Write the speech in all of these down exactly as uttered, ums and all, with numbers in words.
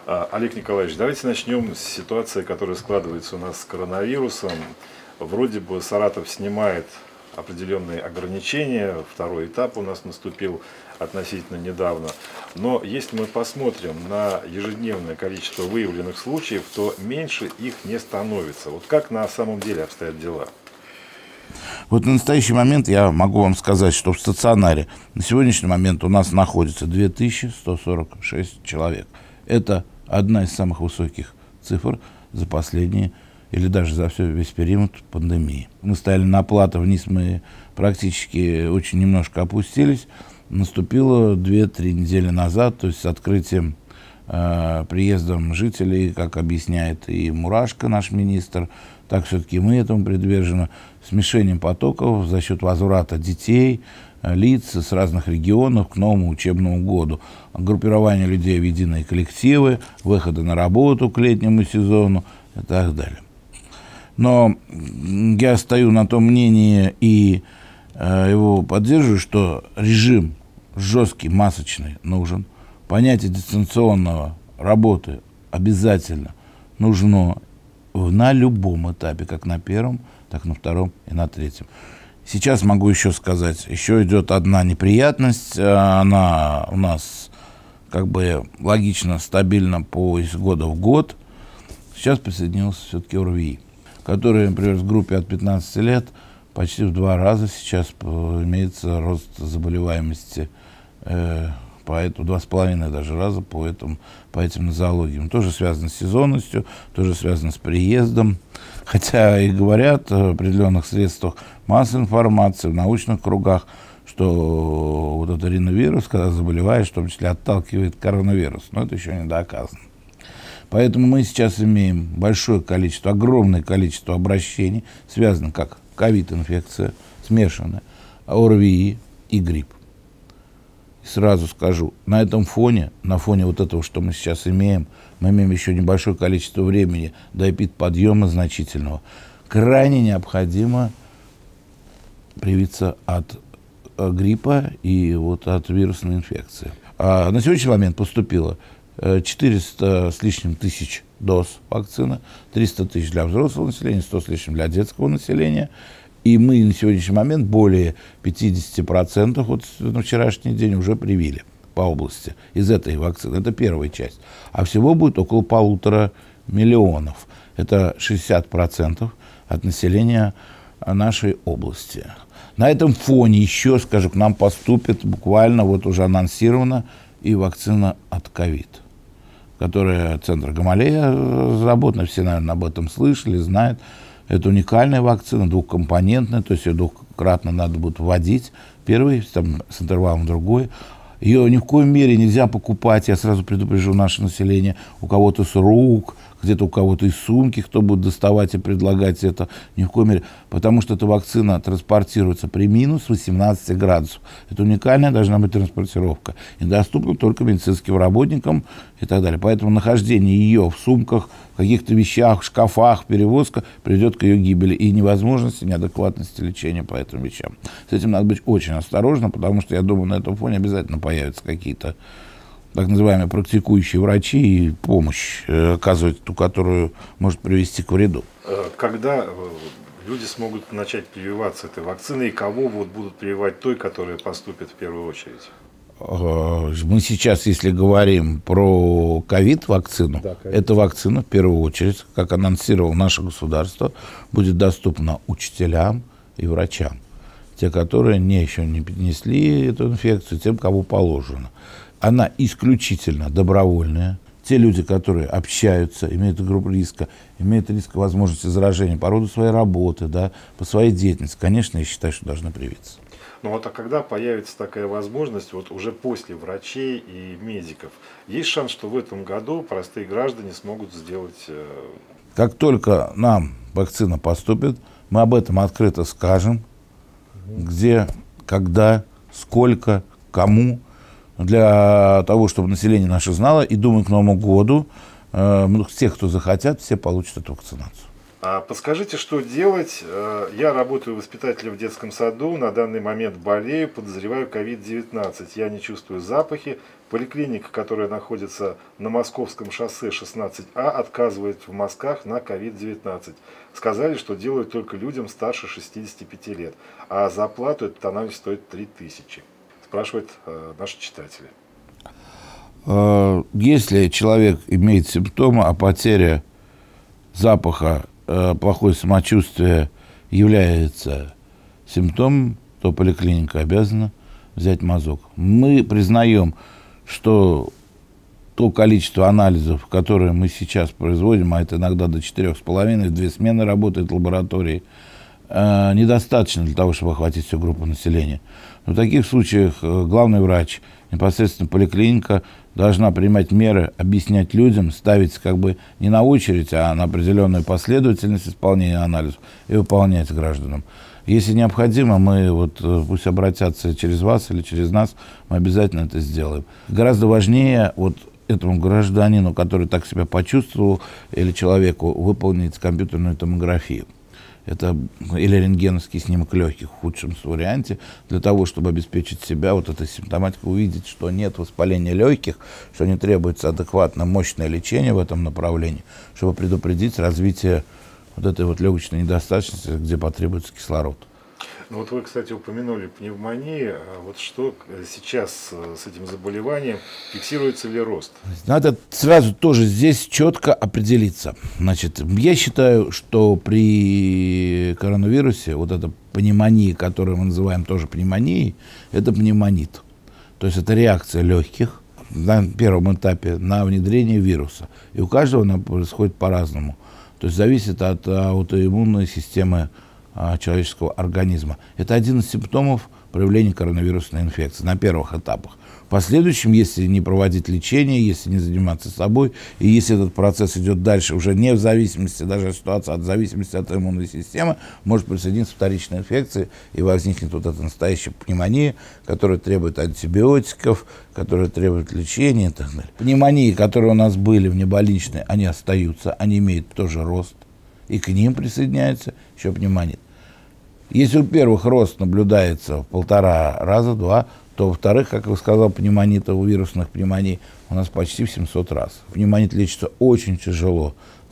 Олег Николаевич, давайте начнем с ситуации, которая складывается у нас с коронавирусом. Вроде бы Саратов снимает определенные ограничения, второй этап у нас наступил относительно недавно. Но если мы посмотрим на ежедневное количество выявленных случаев, то меньше их не становится. Вот как на самом деле обстоят дела? Вот на настоящий момент я могу вам сказать, что в стационаре на сегодняшний момент у нас находится две тысячи сто сорок шесть человек. Это одна из самых высоких цифр за последние или даже за все, весь период пандемии. Мы стояли на плато, вниз мы практически очень немножко опустились. Наступило две-три недели назад, то есть с открытием, э, приездом жителей, как объясняет и Мурашко, наш министр, так все-таки мы этому привержены, смешением потоков за счет возврата детей, лиц с разных регионов к новому учебному году, группирование людей в единые коллективы, выходы на работу к летнему сезону и так далее. Но я стою на том мнении и э, его поддерживаю, что режим жесткий, масочный нужен. Понятие дистанционного работы обязательно нужно на любом этапе, как на первом, так на втором и на третьем. Сейчас могу еще сказать, еще идет одна неприятность, она у нас как бы логично, стабильно по из года в год. Сейчас присоединился все-таки ОРВИ, который, например, в группе от пятнадцати лет почти в два раза сейчас имеется рост заболеваемости, э, по этому два с половиной даже раза по, этому, по этим нозологиям. Тоже связано с сезонностью, тоже связано с приездом. Хотя и говорят в определенных средствах массовой информации, в научных кругах, что вот этот риновирус, когда заболеваешь, в том числе отталкивает коронавирус. Но это еще не доказано. Поэтому мы сейчас имеем большое количество, огромное количество обращений, связанных как ковид-инфекция, смешанная, ОРВИ и грипп. Сразу скажу, на этом фоне, на фоне вот этого, что мы сейчас имеем, мы имеем еще небольшое количество времени до эпидподъема значительного. Крайне необходимо привиться от гриппа и вот от вирусной инфекции. А на сегодняшний момент поступило четыреста с лишним тысяч доз вакцины, триста тысяч для взрослого населения, сто с лишним для детского населения. И мы на сегодняшний момент более пятидесяти процентов вот на вчерашний день уже привили по области из этой вакцины. Это первая часть. А всего будет около полутора миллионов. Это шестьдесят процентов от населения нашей области. На этом фоне еще, скажу, к нам поступит буквально, вот уже анонсирована и вакцина от ковид, которая Центр Гамалея разработана. Все, наверное, об этом слышали, знают. Это уникальная вакцина, двухкомпонентная, то есть ее двухкратно надо будет вводить. Первый, там, с интервалом другой. Ее ни в коей мере нельзя покупать, я сразу предупрежу наше население, у кого-то с рук, где-то у кого-то из сумки, кто будет доставать и предлагать это, ни в коей мере, потому что эта вакцина транспортируется при минус восемнадцати градусах. Это уникальная должна быть транспортировка. И доступна только медицинским работникам и так далее. Поэтому нахождение ее в сумках, в каких-то вещах, в шкафах, перевозка приведет к ее гибели и невозможности, неадекватности лечения по этим вещам. С этим надо быть очень осторожно, потому что, я думаю, на этом фоне обязательно появятся какие-то так называемые практикующие врачи и помощь э, оказывать ту, которую может привести к вреду. Когда люди смогут начать прививаться этой вакциной, и кого вот будут прививать той, которая поступит в первую очередь? Мы сейчас, если говорим про ковид-вакцину, да, эта вакцина в первую очередь, как анонсировало наше государство, будет доступна учителям и врачам. Те, которые не, еще не перенесли эту инфекцию, тем, кому положено. Она исключительно добровольная. Те люди, которые общаются, имеют группу риска, имеют риск возможности заражения по роду своей работы, да, по своей деятельности, конечно, я считаю, что должны привиться. Ну вот, а когда появится такая возможность, вот уже после врачей и медиков, есть шанс, что в этом году простые граждане смогут сделать... Как только нам вакцина поступит, мы об этом открыто скажем, где, когда, сколько, кому, для того, чтобы население наше знало, и, думаю, к Новому году э, тех, кто захотят, все получат эту вакцинацию. А подскажите, что делать? Я работаю воспитателем в детском саду, на данный момент болею, подозреваю ковид девятнадцать. Я не чувствую запахи, Поликлиника, которая находится на Московском шоссе шестнадцать А, отказывает в мазках на ковид девятнадцать. Сказали, что делают только людям старше шестидесяти пяти лет, а за оплату этот анализ стоит три тысячи. Спрашивают э, наши читатели. Если человек имеет симптомы, а потеря запаха, э, плохое самочувствие является симптомом, то поликлиника обязана взять мазок. Мы признаем, что то количество анализов, которые мы сейчас производим, а это иногда до четырех с половиной, две смены работает в лаборатории, э, недостаточно для того, чтобы охватить всю группу населения. Но в таких случаях э, главный врач, непосредственно поликлиника, должна принимать меры, объяснять людям, ставить как бы не на очередь, а на определенную последовательность исполнения анализов и выполнять гражданам. Если необходимо, мы вот пусть обратятся через вас или через нас, мы обязательно это сделаем. Гораздо важнее вот этому гражданину, который так себя почувствовал, или человеку выполнить компьютерную томографию. Это или рентгеновский снимок легких в худшем варианте, для того, чтобы обеспечить себя вот этой симптоматикой, увидеть, что нет воспаления легких, что не требуется адекватно мощное лечение в этом направлении, чтобы предупредить развитие вот этой вот легочной недостаточности, где потребуется кислород. Ну вот вы, кстати, упомянули пневмонию. Вот что сейчас с этим заболеванием? Фиксируется ли рост? Надо сразу тоже здесь четко определиться. Значит, я считаю, что при коронавирусе вот эта пневмония, которую мы называем тоже пневмонией, это пневмонит. То есть это реакция легких на первом этапе на внедрение вируса. И у каждого она происходит по-разному. То есть зависит от аутоиммунной системы человеческого организма. Это один из симптомов проявления коронавирусной инфекции на первых этапах. В последующем, если не проводить лечение, если не заниматься собой, и если этот процесс идет дальше, уже не в зависимости, даже ситуация от зависимости от иммунной системы, может присоединиться вторичная инфекция, и возникнет вот эта настоящая пневмония, которая требует антибиотиков, которая требует лечения и так далее. Пневмонии, которые у нас были внебольничные, они остаются, они имеют тоже рост, и к ним присоединяется еще пневмонит. Если у первых рост наблюдается в полтора раза, два, то во-вторых, как я сказал, пневмонита у вирусных пневмоний у нас почти в семьсот раз. Пневмонит лечится очень тяжело.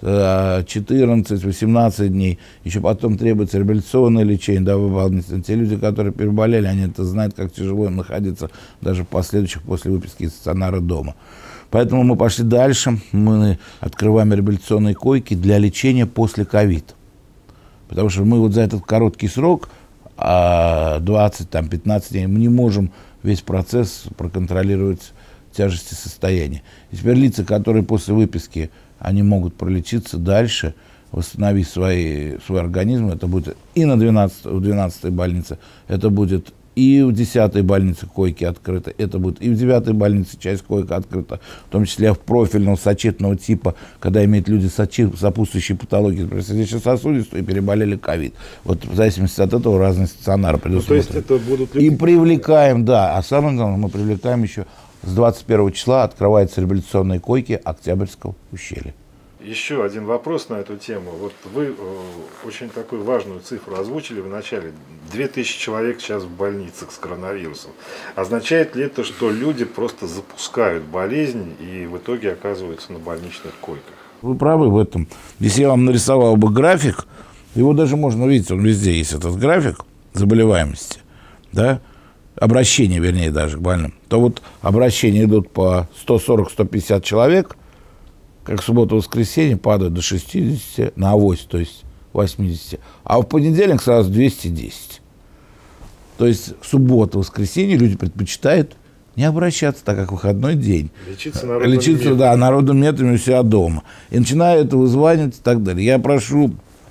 четырнадцать-восемнадцать дней, еще потом требуется реабилитационное лечение, да, выполнительно. Те люди, которые переболели, они это знают, как тяжело им находиться даже в последующих после выписки из стационара дома. Поэтому мы пошли дальше, мы открываем реабилитационные койки для лечения после ковид. Потому что мы вот за этот короткий срок, двадцать-пятнадцать дней, мы не можем весь процесс проконтролировать тяжести состояния. И теперь лица, которые после выписки, они могут пролечиться дальше, восстановить свои, свой организм. Это будет и на двенадцатой, в двенадцатой больнице, это будет и в десятой больнице койки открыты, это будет и в девятой больнице часть койка открыта, в том числе в профильного сочетного типа, когда имеют люди сопутствующие патологии, например, сердечно-сосудистую, и переболели ковид. Вот в зависимости от этого разные стационары предусмотрены. Ну, то есть это будут люди... И привлекаем, да, а самое главное, мы привлекаем еще с двадцать первого числа открываются реабилитационные койки Октябрьского ущелья. Еще один вопрос на эту тему. Вот вы э, очень такую важную цифру озвучили в начале. две тысячи человек сейчас в больницах с коронавирусом. Означает ли это, что люди просто запускают болезнь и в итоге оказываются на больничных койках? Вы правы в этом. Если я вам нарисовал бы график, его даже можно увидеть, он везде есть этот график заболеваемости, да, обращения, вернее, даже к больным, то вот обращения идут по сто сорок - сто пятьдесят человек, как в субботу-воскресенье падают до шестидесяти, на авось, то есть восьмидесяти, а в понедельник сразу двести десять. То есть в субботу-воскресенье люди предпочитают не обращаться, так как выходной день. Лечиться народным Лечиться, методом. да, народным методом у себя дома. И начинают вызванивать и так далее. Я прошу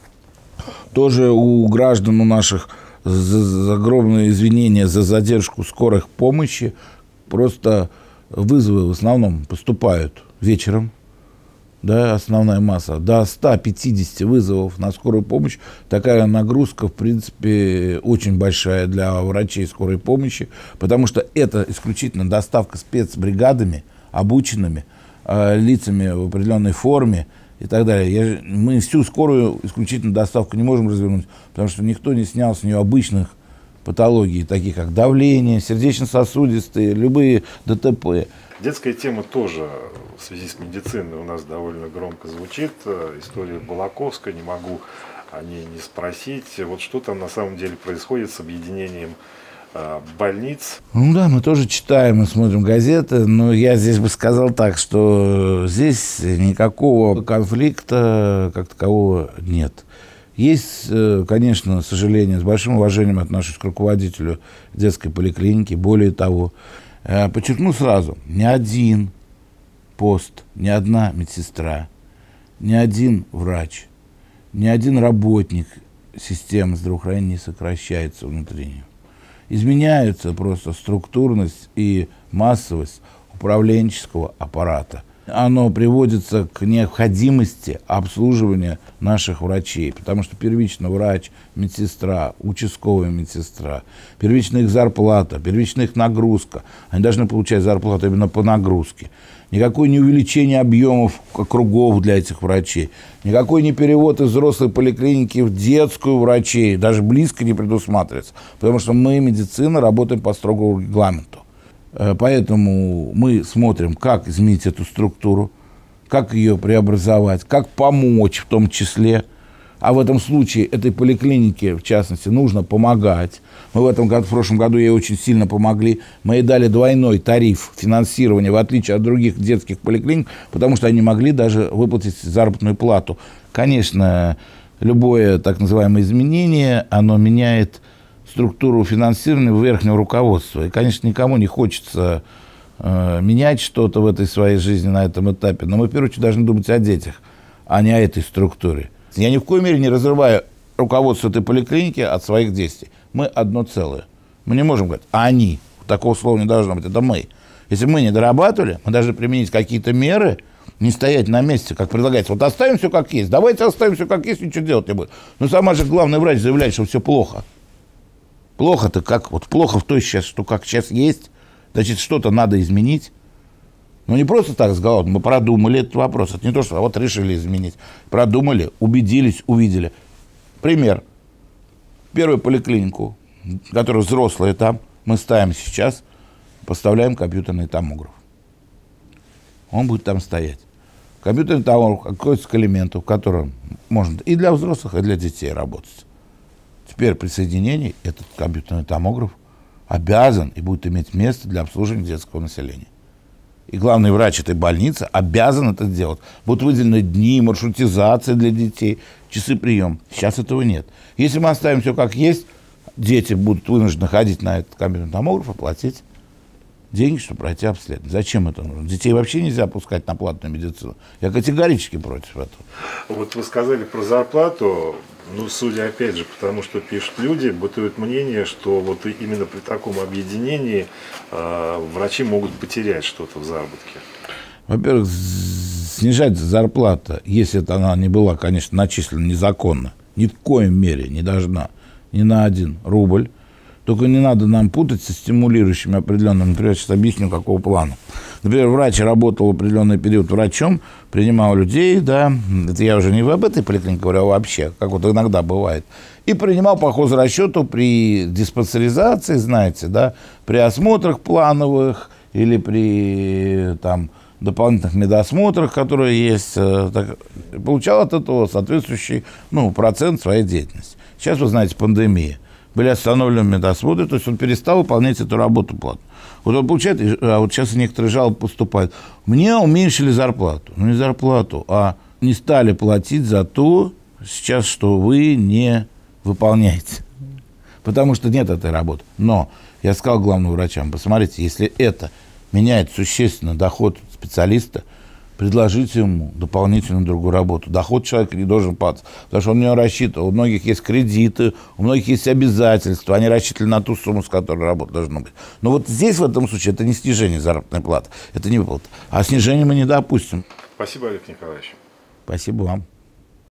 тоже у граждан у наших за огромные извинения за задержку скорых помощи. Просто вызовы в основном поступают вечером. Да, основная масса, до ста пятидесяти вызовов на скорую помощь. Такая нагрузка, в принципе, очень большая для врачей скорой помощи, потому что это исключительно доставка спецбригадами, обученными, э, лицами в определенной форме и так далее. Я, мы всю скорую исключительно доставку не можем развернуть, потому что никто не снял с нее обычных патологий, таких как давление, сердечно-сосудистые, любые ДТП. Детская тема тоже в связи с медициной у нас довольно громко звучит. История Балаковской, не могу о ней не спросить. Вот что там на самом деле происходит с объединением э, больниц? Ну да, мы тоже читаем и смотрим газеты, но я здесь бы сказал так, что здесь никакого конфликта как такового нет. Есть, конечно, к сожалению, с большим уважением отношусь к руководителю детской поликлиники. Более того, подчеркну сразу, ни один пост, ни одна медсестра, ни один врач, ни один работник системы здравоохранения не сокращается внутри нее. Изменяются просто структурность и массовость управленческого аппарата. Оно приводится к необходимости обслуживания наших врачей, потому что первично врач, медсестра, участковая медсестра, первичная их зарплата, первичная их нагрузка. Они должны получать зарплату именно по нагрузке. Никакое не увеличение объемов кругов для этих врачей, никакой не перевод из взрослой поликлиники в детскую врачей, даже близко не предусматривается, потому что мы, медицина, работаем по строгому регламенту. Поэтому мы смотрим, как изменить эту структуру, как ее преобразовать, как помочь в том числе. А в этом случае этой поликлинике, в частности, нужно помогать. Мы в этом году, в прошлом году ей очень сильно помогли. Мы ей дали двойной тариф финансирования, в отличие от других детских поликлиник, потому что они могли даже выплатить заработную плату. Конечно, любое так называемое изменение, оно меняет структуру финансирования верхнего руководства. И, конечно, никому не хочется э, менять что-то в этой своей жизни на этом этапе. Но мы, в первую очередь, должны думать о детях, а не о этой структуре. Я ни в коей мере не разрываю руководство этой поликлиники от своих действий. Мы одно целое. Мы не можем говорить, а они. Такого слова не должно быть. Это мы. Если мы не дорабатывали, мы должны применить какие-то меры, не стоять на месте, как предлагается. Вот оставим все как есть. Давайте оставим все как есть, ничего делать не будет. Но сама же главный врач заявляет, что все плохо. Плохо-то как? Вот плохо в той сейчас, что как сейчас есть, значит, что-то надо изменить. Ну, не просто так с головой, мы продумали этот вопрос. Это не то, что а вот решили изменить. Продумали, убедились, увидели. Пример. Первую поликлинику, которая взрослая там, мы ставим сейчас, поставляем компьютерный томограф. Он будет там стоять. Компьютерный томограф какой-то к элементу, в котором можно и для взрослых, и для детей работать. Теперь при соединении этот компьютерный томограф обязан и будет иметь место для обслуживания детского населения. И главный врач этой больницы обязан это делать. Будут выделены дни, маршрутизация для детей, часы приема. Сейчас этого нет. Если мы оставим все как есть, дети будут вынуждены ходить на этот компьютерный томограф и платить деньги, чтобы пройти обследование. Зачем это нужно? Детей вообще нельзя пускать на платную медицину. Я категорически против этого. Вот вы сказали про зарплату. Ну, судя, опять же, потому что пишут люди, бытует мнение, что вот именно при таком объединении э, врачи могут потерять что-то в заработке. Во-первых, снижать зарплату, если это она не была, конечно, начислена незаконно, ни в коем мере не должна ни на один рубль. Только не надо нам путать со стимулирующими определенными. Например, я сейчас объясню, какого плана. Например, врач работал в определенный период врачом, принимал людей, да, это я уже не об этой поликлинике говорю, а вообще, как вот иногда бывает, и принимал по хозрасчету при диспансеризации, знаете, да, при осмотрах плановых или при там дополнительных медосмотрах, которые есть, так, получал от этого соответствующий, ну, процент своей деятельности. Сейчас, вы знаете, пандемия. Были остановлены медосмотры, то есть он перестал выполнять эту работу платно. Вот он получает, а вот сейчас некоторые жалобы поступают. Мне уменьшили зарплату. Ну, не зарплату, а не стали платить за то, сейчас, что вы не выполняете. Потому что нет этой работы. Но я сказал главным врачам, посмотрите, если это меняет существенно доход специалиста, предложите ему дополнительную другую работу. Доход человека не должен падать, потому что он не рассчитывал. У многих есть кредиты, у многих есть обязательства. Они рассчитывали на ту сумму, с которой работа должна быть. Но вот здесь, в этом случае, это не снижение заработной платы, это не выплата. А снижение мы не допустим. Спасибо, Олег Николаевич. Спасибо вам.